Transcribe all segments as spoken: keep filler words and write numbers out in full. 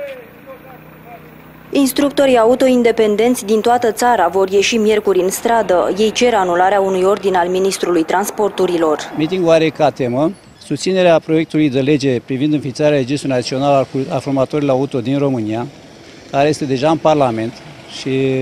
Instructorii auto independenți din toată țara vor ieși miercuri în stradă. Ei cer anularea unui ordin al Ministrului Transporturilor. Mitingul are ca temă susținerea proiectului de lege privind înființarea Registrului Național al Formatorilor Auto din România, care este deja în Parlament și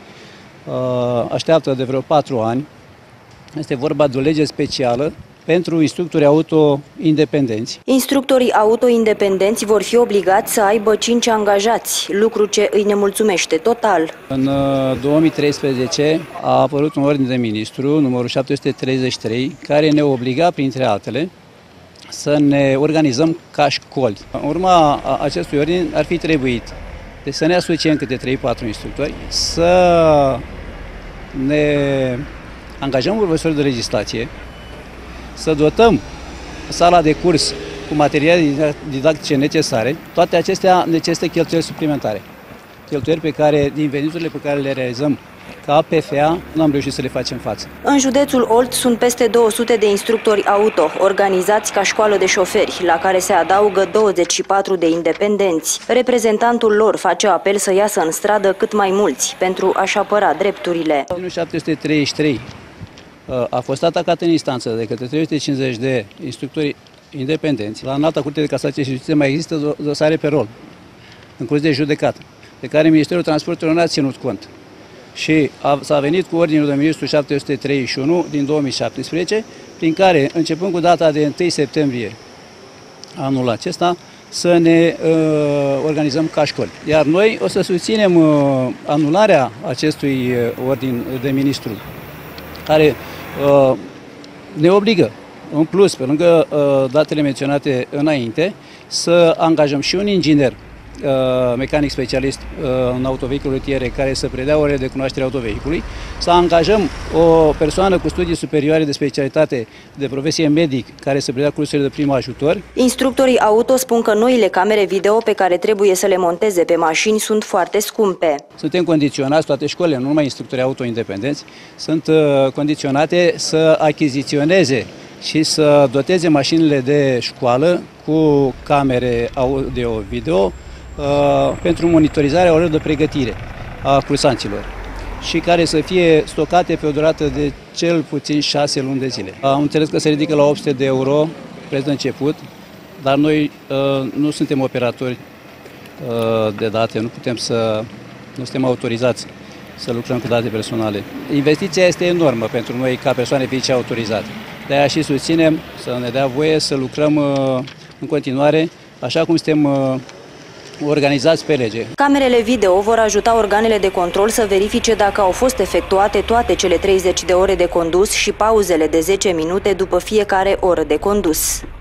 uh, așteaptă de vreo patru ani. Este vorba de o lege specială pentru instructori auto independenți. Instructorii auto independenți vor fi obligați să aibă cinci angajați, lucru ce îi nemulțumește total. În două mii treisprezece a apărut un ordin de ministru, numărul șapte sute treizeci și trei, care ne obliga, printre altele, să ne organizăm ca școli. În urma acestui ordin ar fi trebuit deci să ne asociem câte trei patru instructori, să ne angajăm profesori de legislație, să dotăm sala de curs cu materiale didactice necesare. Toate acestea necesită cheltuieli suplimentare. Cheltuieli pe care, din veniturile pe care le realizăm ca P F A, nu am reușit să le facem față. În județul Olt sunt peste două sute de instructori auto, organizați ca școală de șoferi, la care se adaugă douăzeci și patru de independenți. Reprezentantul lor face apel să iasă în stradă cât mai mulți, pentru a-și apăra drepturile. șapte sute treizeci și trei a fost atacat în instanță de către trei sute cincizeci de instructori independenți. La Înalta Curte de Casație și Justiție mai există dosare pe rol, în curs de judecată, pe care Ministerul Transporturilor nu a ținut cont. Și s-a venit cu ordinul de ministru șapte sute treizeci și unu din două mii șaptesprezece, prin care, începând cu data de întâi septembrie anul acesta, să ne uh, organizăm ca școli. Iar noi o să susținem uh, anularea acestui ordin de ministru, care uh, ne obligă, în plus, pe lângă uh, datele menționate înainte, să angajăm și un inginer uh, mecanic specialist uh, în autovehicule rutiere care să predea orele de cunoaștere autovehiculului, să angajăm o persoană cu studii superioare de specialitate de profesie medic care să predea cursurile de prim ajutor. Instructorii auto spun că noile camere video pe care trebuie să le monteze pe mașini sunt foarte scumpe. Suntem condiționați, toate școlile, nu numai instructorii auto independenți, sunt uh, condiționate să achiziționeze și să doteze mașinile de școală cu camere audio-video uh, pentru monitorizarea orelor de pregătire a cursanților și care să fie stocate pe o durată de cel puțin șase luni de zile. Am înțeles că se ridică la opt sute de euro preț de început, dar noi uh, nu suntem operatori uh, de date, nu putem să, nu suntem autorizați să lucrăm cu date personale. Investiția este enormă pentru noi ca persoane fizice autorizate. De-aia și susținem să ne dea voie să lucrăm uh, în continuare așa cum suntem uh, organizați pe lege. Camerele video vor ajuta organele de control să verifice dacă au fost efectuate toate cele treizeci de ore de condus și pauzele de zece minute după fiecare oră de condus.